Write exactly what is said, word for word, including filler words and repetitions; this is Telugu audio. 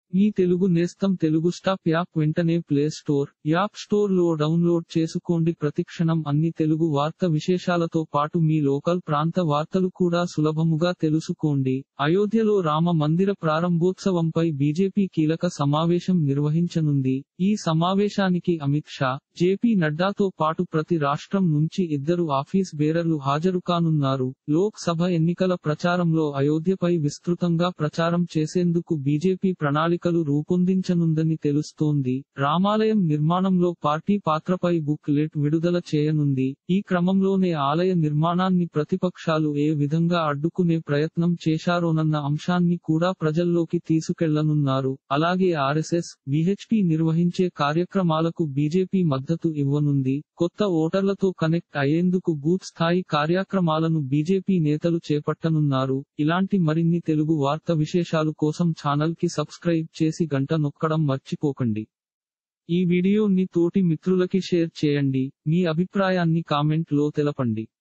మీ తెలుగు నేస్తం తెలుగు స్టాప్ యాప్ వెంటనే ప్లే స్టోర్, యాప్ స్టోర్ లో డౌన్లోడ్ చేసుకోండి. ప్రతిక్షణం అన్ని తెలుగు వార్త విశేషాలతో పాటు మీ లోకల్ ప్రాంత వార్తలు కూడా సులభముగా తెలుసుకోండి. అయోధ్యలో రామ మందిర ప్రారంభోత్సవంపై బీజేపీ కీలక సమావేశం నిర్వహించనుంది. ఈ సమావేశానికి అమిత్ షా, జేపీ నడ్డాతో పాటు ప్రతి రాష్ట్రం నుంచి ఇద్దరు ఆఫీస్ బేరర్లు హాజరు కానున్నారు. లోక్ సభ ఎన్నికల ప్రచారంలో అయోధ్యపై విస్తృతంగా ప్రచారం చేసేందుకు బీజేపీ ప్రణాళిక రూపొందించనుందని తెలుస్తోంది. రామాలయం నిర్మాణంలో పార్టీ పాత్రపై బుక్ లెట్ విడుదల చేయనుంది. ఈ క్రమంలోనే ఆలయ నిర్మాణాన్ని ప్రతిపక్షాలు ఏ విధంగా అడ్డుకునే ప్రయత్నం చేశారోనన్న అంశాన్ని కూడా ప్రజల్లోకి తీసుకెళ్లనున్నారు. అలాగే ఆర్ఎస్ఎస్, వీహెచ్పీ నిర్వహించే కార్యక్రమాలకు బీజేపీ మద్దతు ఇవ్వనుంది. కొత్త ఓటర్లతో కనెక్ట్ అయ్యేందుకు బూత్ స్థాయి కార్యక్రమాలను బీజేపీ నేతలు చేపట్టనున్నారు. ఇలాంటి మరిన్ని తెలుగు వార్త విశేషాలు కోసం ఛానల్ కి సబ్స్క్రైబ్ చేసి గంట నొక్కడం మర్చిపోకండి. ఈ వీడియోని తోటి మిత్రులకి షేర్ చేయండి. మీ అభిప్రాయాన్ని కామెంట్ లో తెలపండి.